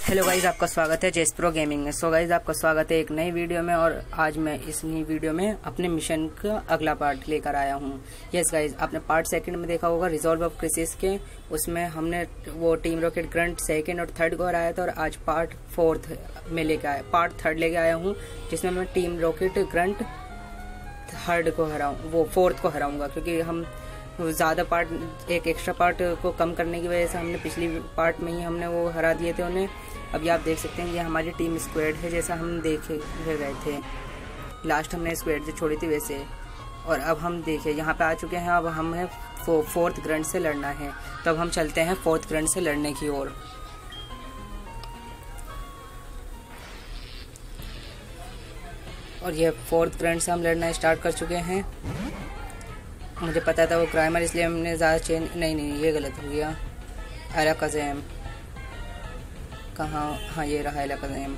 Hello guys, आपका स्वागत है जेस प्रो गेमिंग में। सो गाइज, आपका स्वागत है एक नई वीडियो में। और आज मैं इस नई वीडियो में अपने मिशन का अगला पार्ट लेकर आया हूँ। यस गाइज, आपने पार्ट सेकंड में देखा होगा रिजॉल्व ऑफ क्राइसिस के, उसमें हमने वो टीम रॉकेट ग्रंट सेकंड और थर्ड को हराया था। और आज पार्ट फोर्थ में लेकर आया, पार्ट थर्ड लेके आया हूँ, जिसमें मैं टीम रॉकेट ग्रंट थर्ड को हराऊँ, वो फोर्थ को हराऊंगा। क्योंकि हम ज़्यादा पार्ट, एक एक्स्ट्रा पार्ट को कम करने की वजह से हमने पिछली पार्ट में ही हमने वो हरा दिए थे उन्हें। अभी आप देख सकते हैं ये हमारी टीम स्क्वाड है, जैसा हम देखे गए थे लास्ट हमने स्क्वाड से छोड़ी थी वैसे। और अब हम देखें यहाँ पे आ चुके हैं। अब हमें फोर्थ ग्रंट से लड़ना है, तब हम चलते हैं फोर्थ ग्रंट से लड़ने की ओर। और ये फोर्थ ग्रंट से हम लड़ना स्टार्ट कर चुके हैं। मुझे पता था वो क्राइमर, इसलिए हमने ज़्यादा चेंज नहीं ये गलत हो गया। एलाकाज़ेम कहाँ, हाँ ये रहा एलाकाज़ेम।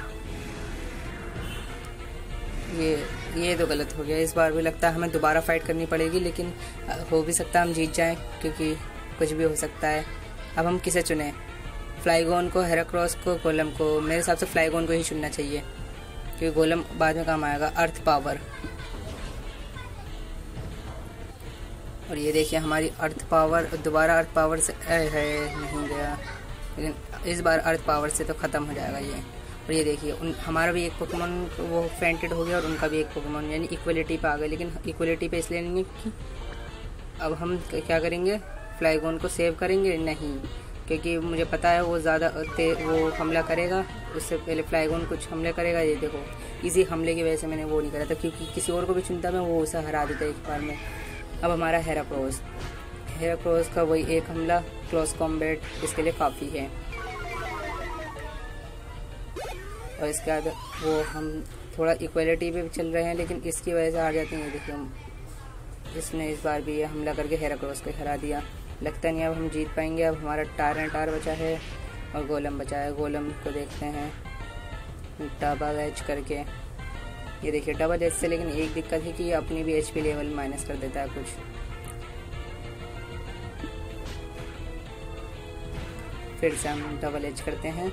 ये तो गलत हो गया। इस बार भी लगता है हमें दोबारा फाइट करनी पड़ेगी, लेकिन हो भी सकता है हम जीत जाएं, क्योंकि कुछ भी हो सकता है। अब हम किसे चुनें? फ्लाइगोन को, हेराक्रोस को, गोलम को? मेरे हिसाब से फ्लाइगोन को ही चुनना चाहिए, क्योंकि गोलम बाद में काम आएगा। अर्थ पावर, और ये देखिए हमारी अर्थ पावर दोबारा अर्थ पावर से है नहीं गया, लेकिन इस बार अर्थ पावर से तो ख़त्म हो जाएगा ये। और ये देखिए हमारा भी एक पोकेमॉन वो फेंटेड हो गया और उनका भी एक पोकेमॉन, यानी इक्वलिटी पे आ गए। लेकिन इक्वलिटी पे इसलिए नहीं कि अब हम क्या करेंगे, फ्लाइगोन को सेव करेंगे नहीं, क्योंकि मुझे पता है वो ज़्यादा वो हमला करेगा। उससे पहले फ्लाइगोन कुछ हमले करेगा। ये देखो इसी हमले की वजह से मैंने वो नहीं करा था, क्योंकि किसी और को भी चुनता मैं वो उसे हरा देता एक बार में। अब हमारा हेराक्रोस का वही एक हमला क्लोज कॉम्बैट इसके लिए काफ़ी है। और इसके बाद वो हम थोड़ा इक्वलिटी पे चल रहे हैं, लेकिन इसकी वजह से हार जाते हैं। ये देखिए इसने इस बार भी ये हमला करके हेराक्रोस को हरा दिया। लगता नहीं अब हम जीत पाएंगे। अब हमारा टार बचा है और गोलम बचा है। गोलम को देखते हैं डबल एच करके। ये देखिए डबल एच से, लेकिन एक दिक्कत है कि ये अपनी भी एचपी लेवल माइनस कर देता है कुछ। फिर से हम डबल एच करते हैं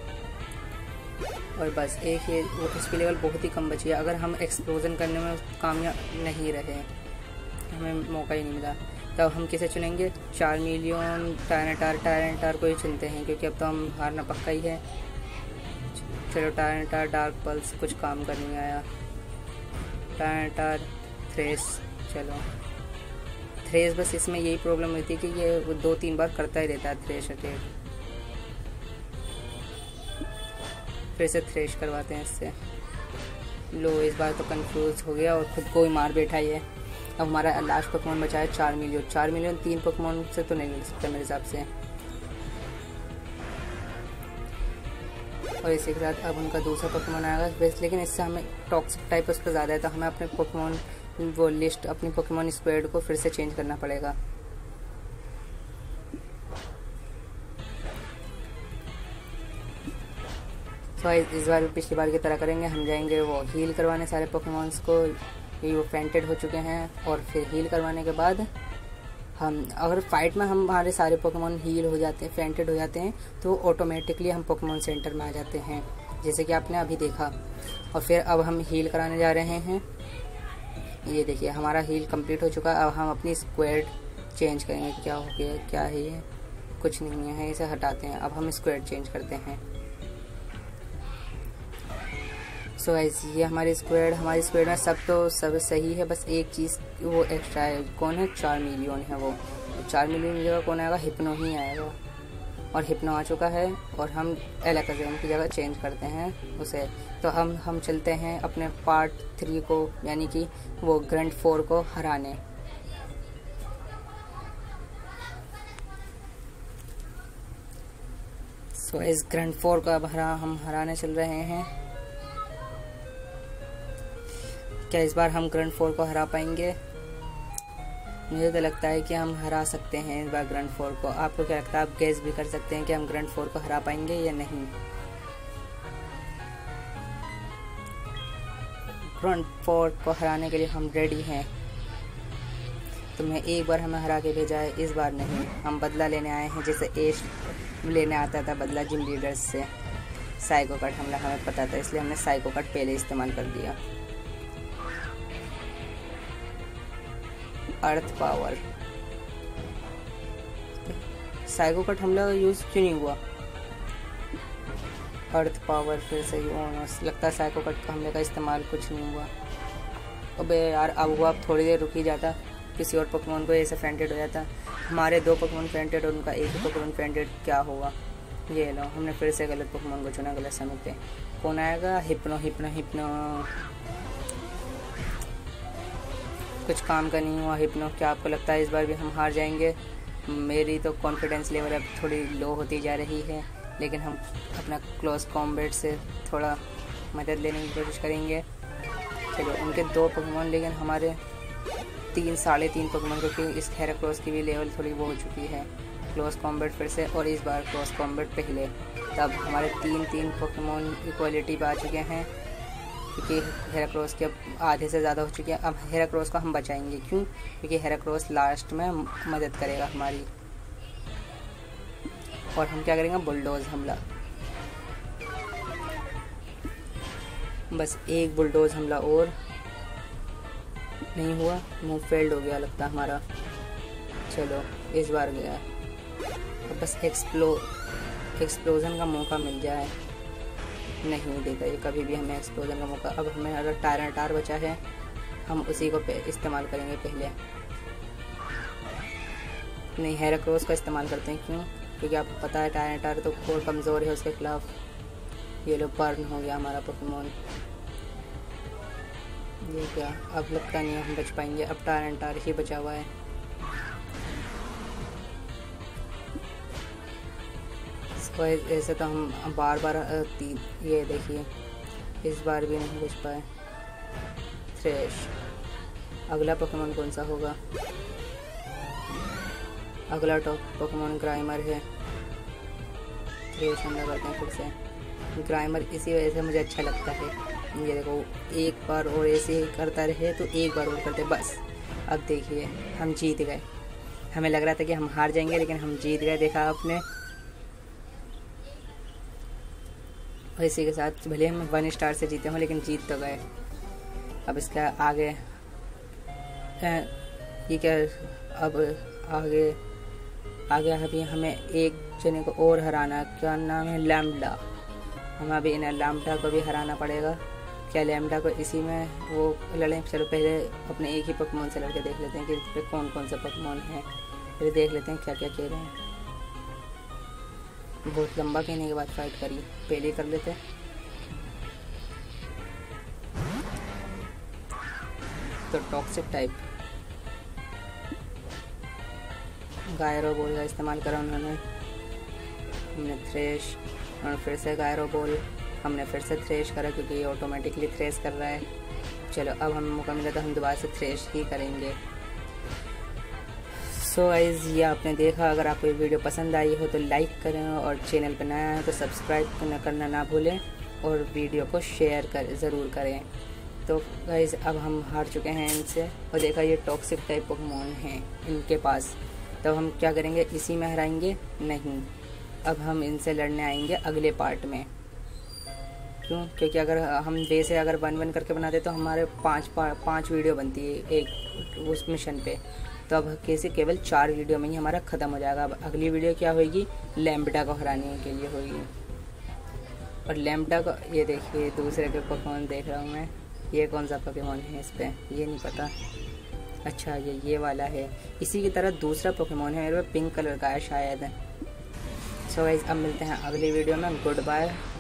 और बस एक ये वो एचपी लेवल बहुत ही कम बची है। अगर हम एक्सप्लोजन करने में कामयाब नहीं रहे, हमें मौका ही नहीं मिला, तब हम किसे चुनेंगे? चार्मिलियन, टायरेंटार को ही चुनते हैं, क्योंकि अब तो हम हारना पक्का ही है। चलो टायरेंटार, डार्क पल्स कुछ काम कर नहीं आया। टायरेंटार, थ्रेस, चलो थ्रेस, बस इसमें यही प्रॉब्लम होती है कि ये 2-3 बार करता ही रहता है थ्रेश अटैक। फिर से थ्रेश करवाते हैं इससे। लो इस बार तो कंफ्यूज हो गया और खुद को ही मार बैठा ये। अब हमारा लास्ट पोकेमॉन बचा है चार्मिलियन। 3 पोकेमॉन से तो नहीं मिल सकता मेरे हिसाब से। और इसी के साथ अब उनका दूसरा पोकेमॉन आएगा बेस्ट, लेकिन इससे हमें टॉक्सिक टाइप उस पर ज़्यादा है, तो हमें अपने पोकेमॉन वो लिस्ट, अपनी पोकेमॉन स्क्वाड को फिर से चेंज करना पड़ेगा। तो इस बार भी पिछली बार की तरह करेंगे। हम जाएंगे वो हील करवाने सारे पोकेमॉन्स को। ये वो फेंटेड हो चुके हैं, और फिर हील करवाने के बाद हम अगर फाइट में हमारे सारे पोकेमॉन हील हो जाते हैं, फेंटेड हो जाते हैं, तो ऑटोमेटिकली हम पोकेमॉन सेंटर में आ जाते हैं, जैसे कि आपने अभी देखा। और फिर अब हम हील कराने जा रहे हैं। ये देखिए हमारा हील कंप्लीट हो चुका है। अब हम अपनी स्क्वाड चेंज करेंगे। क्या हो गया, क्या है ये? कुछ नहीं है, इसे हटाते हैं। अब हम स्क्वाड चेंज करते हैं। सो ऐसी ये हमारी स्क्वाड में सब सही है, बस एक चीज़ वो एक्स्ट्रा है। कौन है? चार्मिलियन है। वो चार्मिलियन की जगह कौन आएगा? हिप्नो ही आएगा। और हिप्नो आ चुका है, और हम एलाकाज़ेम की जगह चेंज करते हैं उसे। तो हम चलते हैं अपने पार्ट 3 को, यानी कि वो ग्रंट 4 को हराने। सो इस ग्रंट 4 को अब हम हराने चल रहे हैं। क्या इस बार हम ग्रंट 4 को हरा पाएंगे? मुझे तो लगता है कि हम हरा सकते हैं इस बार ग्रंट 4 को। आपको क्या लगता है? आप गेस भी कर सकते हैं कि हम ग्रंट 4 को हरा पाएंगे या नहीं। ग्रंट 4 को हराने के लिए हम रेडी हैं। तुमने एक बार हमें हरा के भेजा है, इस बार नहीं। हम बदला लेने आए हैं, जैसे एश लेने आता था बदला जिम लीडर्स से। साइको कट हमला हमें पता था, इसलिए हमने साइको कट पहले इस्तेमाल कर दिया। अर्थ पावर, साइको कट हमला यूज क्यों नहीं हुआ? अर्थ पावर फिर से लगता है साइको कट का हमले का इस्तेमाल कुछ नहीं हुआ। अबे यार, अब वो थोड़ी देर रुक ही जाता, किसी और पोकेमॉन को ऐसे फेंटेड हो जाता। हमारे 2 पोकेमॉन फेंटेड और उनका एक ही पोकेमॉन फेंटेड, क्या होगा? ये लो, हमने फिर से गलत पोकेमॉन को चुना गलत समय पे। कौन आएगा? Hypno hypno hypno. कुछ काम का नहीं हुआ हिप्नो। क्या आपको लगता है इस बार भी हम हार जाएंगे? मेरी तो कॉन्फिडेंस लेवल अब थोड़ी लो होती जा रही है, लेकिन हम अपना क्लोज कॉम्बैट से थोड़ा मदद लेने की कोशिश करेंगे। चलो, उनके 2 पोकेमॉन, लेकिन हमारे 3-3.5 पोकेमॉन, क्योंकि इस हेराक्रोस की भी लेवल थोड़ी वो हो चुकी है। क्लोज कॉम्बैट फिर से, और इस बार क्लोज कॉम्बैट पहले, तब हमारे 3 पोकेमॉन इक्वालिटी पे आ चुके हैं, क्योंकि हेराक्रोस के अब आधे से ज़्यादा हो चुके हैं। अब हेराक्रोस को हम बचाएंगे, क्यों? क्योंकि हेराक्रोस लास्ट में मदद करेगा हमारी। और हम क्या करेंगे? बुलडोज हमला। बस एक बुलडोज हमला और नहीं हुआ, मूव फेल्ड हो गया लगता हमारा। चलो, इस बार गया। अब बस एक्सप्लोजन का मौका मिल जाए। नहीं देता ये कभी भी हमें एक्सप्लोजन का मौका। अब हमें अगर टायरेटार बचा है, हम उसी को इस्तेमाल करेंगे पहले। नहीं, हेराक्रोस का इस्तेमाल करते हैं। क्यों? क्योंकि आपको पता है टायरेटार तो और कमज़ोर है उसके खिलाफ। ये लो, बर्न हो गया हमारा पोकेमॉन। ये क्या, अब लगता नहीं है हम बच पाएंगे। अब टायरेटार ही बचा हुआ है। ऐसे तो हम बार बार ये देखिए, इस बार भी नहीं बच पाए। थ्रेश। अगला पोकेमॉन कौन सा होगा? अगला पोकेमॉन ग्राइमर है। थ्रेश हमला करते हैं फिर से। ग्राइमर इसी वजह से मुझे अच्छा लगता है। ये देखो, एक बार और ऐसे ही करता रहे तो एक बार और करते, बस। अब देखिए, हम जीत गए। हमें लग रहा था कि हम हार जाएंगे, लेकिन हम जीत गए। देखा आपने? और इसी के साथ भले हम 1 स्टार से जीते हों, लेकिन जीत तो गए। अब इसका आगे ये क्या, अब आगे अभी हमें एक जने को और हराना। क्या नाम है? लैम्बडा। हमें अभी इन्हें लैम्बडा को भी हराना पड़ेगा। क्या लैम्बडा को इसी में वो लड़ें? चलो पहले अपने एक ही पोकेमॉन से लड़के देख लेते हैं कि इस पर कौन कौन सा पोकेमॉन है। फिर देख लेते हैं क्या क्या कह रहे हैं। बहुत लंबा कहने के बाद फाइट करी, पहले कर लेते हैं। तो टॉक्सिक टाइप गायरो बॉल का इस्तेमाल करा उन्होंने। हमने थ्रेश, और फिर से गायरो बॉल। हमने फिर से थ्रेश करा, क्योंकि ये ऑटोमेटिकली थ्रेश कर रहा है। चलो, अब हमें मौका मिला तो हम दोबारा से थ्रेश ही करेंगे। सो गाइस, ये आपने देखा। अगर आपको ये वीडियो पसंद आई हो तो लाइक करें, और चैनल पर नया है तो सब्सक्राइब करना ना भूलें, और वीडियो को शेयर ज़रूर करें। तो गाइस, अब हम हार चुके हैं इनसे, और देखा ये टॉक्सिक टाइप पोकेमॉन हैं इनके पास। तो हम क्या करेंगे? इसी में हराएंगे? नहीं, अब हम इनसे लड़ने आएंगे अगले पार्ट में। क्यों? क्योंकि अगर हम वैसे अगर 1-1 करके बनाते तो हमारे 5 वीडियो बनती है एक उस मिशन पे। तो अब कैसे केवल 4 वीडियो में ही हमारा ख़त्म हो जाएगा। अब अगली वीडियो क्या होगी? लैम्बडा को हराने के लिए होगी। और लैम्बडा को, ये देखिए दूसरे के पोकेमॉन देख रहा हूँ मैं। ये कौन सा पोकेमॉन है इस पर? ये नहीं पता। अच्छा, ये वाला है। इसी की तरह दूसरा पोकेमॉन है, मेरे पे पिंक कलर का है शायद। सो गाइस, अब मिलते हैं अगली वीडियो में। Good bye.